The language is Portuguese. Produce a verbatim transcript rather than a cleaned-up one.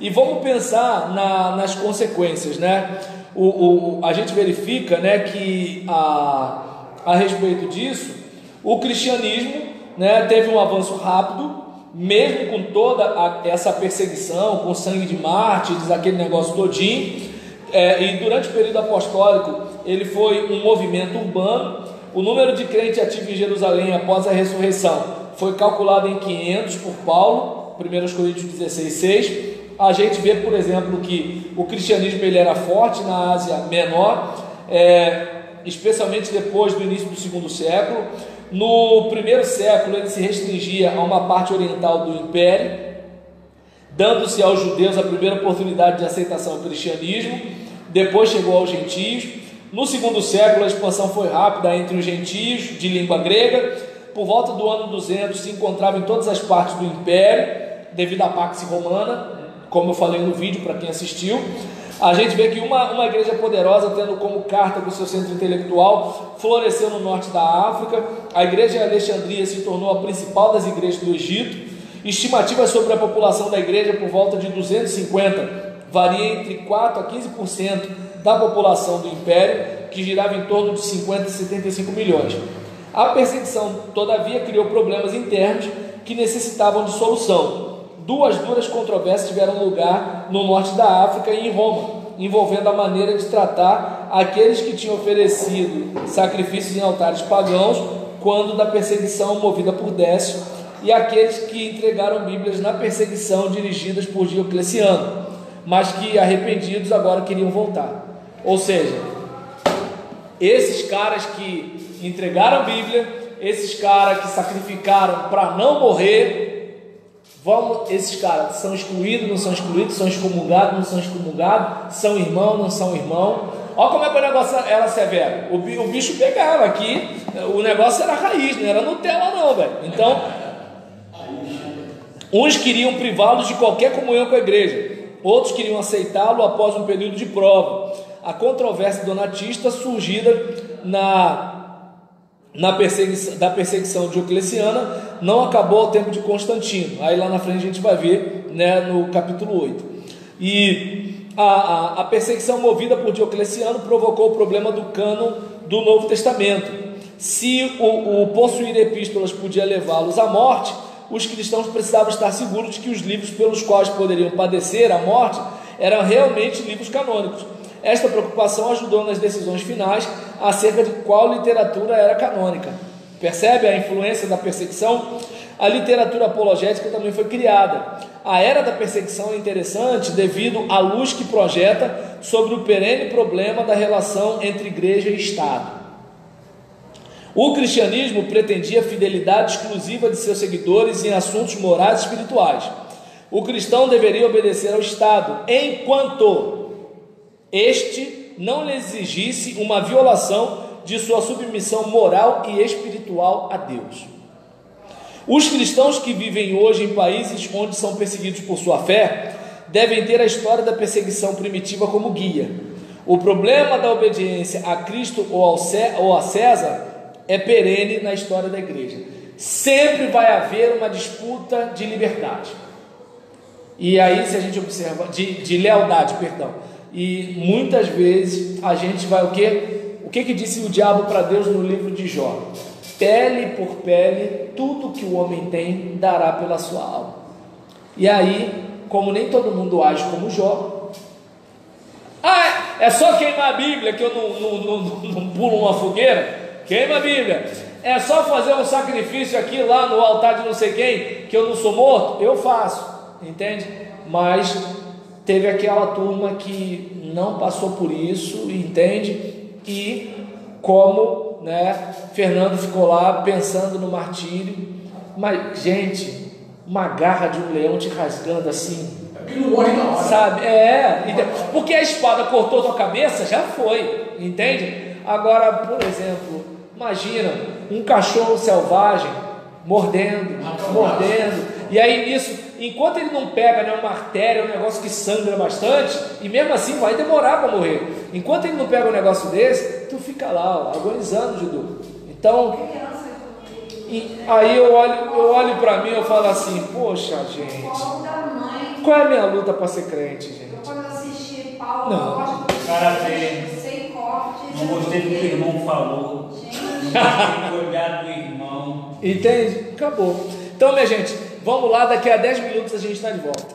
E vamos pensar na, nas consequências, né? O, o, a gente verifica, né, que a, a respeito disso, o cristianismo, né, teve um avanço rápido, mesmo com toda a, essa perseguição, com sangue de mártires, aquele negócio todinho, é, e durante o período apostólico ele foi um movimento urbano. O número de crentes ativos em Jerusalém após a ressurreição foi calculado em quinhentos por Paulo, primeira Coríntios dezesseis, seis. A gente vê, por exemplo, que o cristianismo ele era forte na Ásia Menor, é, especialmente depois do início do segundo século. No primeiro século ele se restringia a uma parte oriental do império, dando-se aos judeus a primeira oportunidade de aceitação ao cristianismo. Depois chegou aos gentios. No segundo século a expansão foi rápida entre os gentios de língua grega. Por volta do ano duzentos se encontrava em todas as partes do império, devido à Pax Romana, como eu falei no vídeo para quem assistiu. A gente vê que uma, uma igreja poderosa, tendo como Cartago seu centro intelectual, floresceu no norte da África. A igreja de Alexandria se tornou a principal das igrejas do Egito. Estimativas sobre a população da igreja por volta de duzentos e cinquenta, varia entre quatro a quinze por cento da população do império, que girava em torno de cinquenta a setenta e cinco milhões. A perseguição, todavia, criou problemas internos que necessitavam de solução. Duas duras controvérsias tiveram lugar no norte da África e em Roma, envolvendo a maneira de tratar aqueles que tinham oferecido sacrifícios em altares pagãos quando da perseguição movida por Décio, e aqueles que entregaram Bíblias na perseguição dirigidas por Diocleciano, mas que arrependidos agora queriam voltar. Ou seja, esses caras que entregaram a Bíblia, esses caras que sacrificaram para não morrer, vamos, esses caras são excluídos, não são excluídos, são excomungados, não são excomungados, são irmãos, não são irmãos. Olha como é que o negócio era severo. O, o bicho pegava aqui, o negócio era raiz, não era Nutella não, velho. Então, uns queriam privá-los de qualquer comunhão com a igreja, outros queriam aceitá-lo após um período de prova. A controvérsia donatista surgida na Na perseguição, da perseguição diocleciana não acabou ao tempo de Constantino. Aí lá na frente a gente vai ver, né, no capítulo oito. E a, a, a perseguição movida por Diocleciano provocou o problema do cânon do Novo Testamento. Se o, o possuir epístolas podia levá-los à morte, os cristãos precisavam estar seguros de que os livros pelos quais poderiam padecer a morte eram realmente livros canônicos. Esta preocupação ajudou nas decisões finais acerca de qual literatura era canônica. Percebe a influência da perseguição? A literatura apologética também foi criada. A era da perseguição é interessante devido à luz que projeta sobre o perene problema da relação entre igreja e Estado. O cristianismo pretendia a fidelidade exclusiva de seus seguidores em assuntos morais e espirituais. O cristão deveria obedecer ao Estado, enquanto este não lhe exigisse uma violação de sua submissão moral e espiritual a Deus. Os cristãos que vivem hoje em países onde são perseguidos por sua fé devem ter a história da perseguição primitiva como guia. O problema da obediência a Cristo ou a César é perene na história da igreja. Sempre vai haver uma disputa de liberdade. E aí, se a gente observa, de, de lealdade, perdão. E muitas vezes a gente vai o quê? O que que disse o diabo para Deus no livro de Jó? Pele por pele, tudo que o homem tem dará pela sua alma. E aí, como nem todo mundo age como Jó, ah, é só queimar a Bíblia que eu não, não, não, não pulo uma fogueira? Queima a Bíblia. É só fazer um sacrifício aqui lá no altar de não sei quem, que eu não sou morto? Eu faço, entende? Mas teve aquela turma que não passou por isso, entende? E como, né, Fernando ficou lá pensando no martírio. Mas, gente, uma garra de um leão te rasgando assim, sabe? É, porque a espada cortou tua cabeça, já foi, entende? Agora, por exemplo, imagina um cachorro selvagem mordendo, mordendo, e aí isso, enquanto ele não pega, né, uma artéria, um negócio que sangra bastante, e mesmo assim vai demorar para morrer. Enquanto ele não pega um negócio desse, tu fica lá, ó, agonizando de dor. Então, e aí eu olho, eu olho para mim, eu falo assim, poxa, gente. Qual o tamanho Qual é a minha luta para ser crente, gente? Quando eu assisti Paulo, Não. eu gosto de Cara, tem- sem cortes. Não gostei do que o irmão falou. Gente, Não gostei do olhar do irmão. Entende? Acabou. Então, minha gente, vamos lá, daqui a dez minutos a gente está de volta.